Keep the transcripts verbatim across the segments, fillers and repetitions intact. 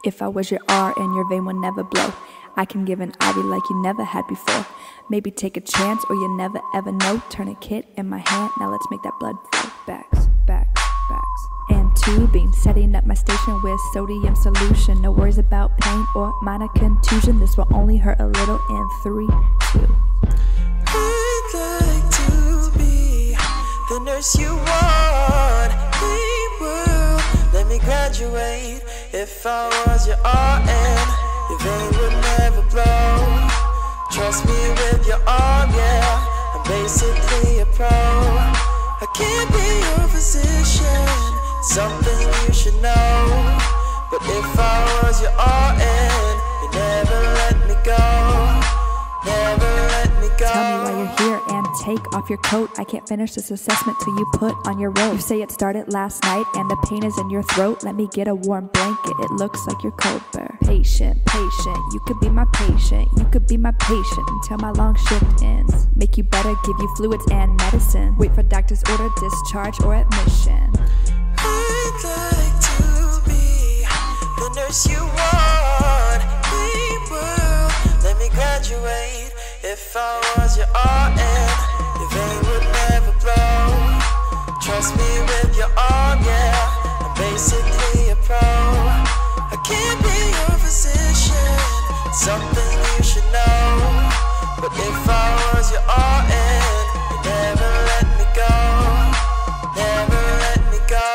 If I was your R and your vein would never blow, I can give an I V like you never had before. Maybe take a chance or you never ever know. Tourniquet in my hand, now let's make that blood flow. Backs, backs, backs. And tubing, setting up my station with sodium solution. No worries about pain or minor contusion. This will only hurt a little in three, two. I'd like to be the nurse you want. Hey world, let me graduate. If I was your R N, your vein would never blow. Trust me with your arm, yeah, I'm basically a pro. I can't be your physician, something you should know. But if I was your R N, you never let me go. Never let me go. Tell me why you're here and take off your coat. I can't finish this assessment till you put on your robe. You say it started last night and the pain is in your throat. Let me get a warm blanket, it looks like you're cold, bear. Patient, patient, you could be my patient. You could be my patient until my long shift ends. Make you better, give you fluids and medicine. Wait for doctor's order, discharge or admission. I'd like to be the nurse you want. Hey world, let me graduate. If I was your R N, your vein would never blow. Trust me with your arm, yeah, I'm basically a pro. I can't be your physician, something you should know. But if I was your R N, you never let me go. Never let me go.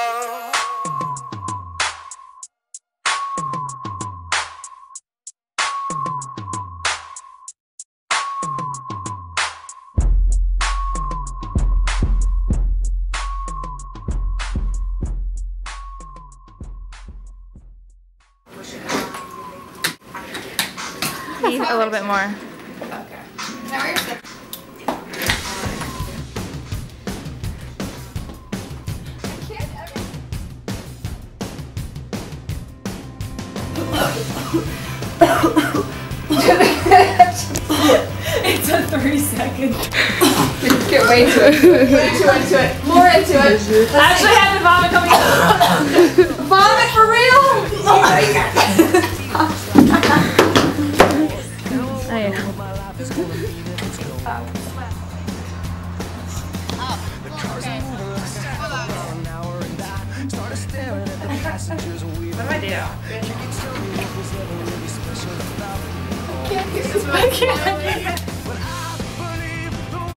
A little bit more. Okay. Now we're set. It's a three second. Get way into it. Way into it, into it. More into it. I actually had the vomit coming out. Vomit for real? Oh my god. Oh, yeah. What do I do? I can't do this. I can't.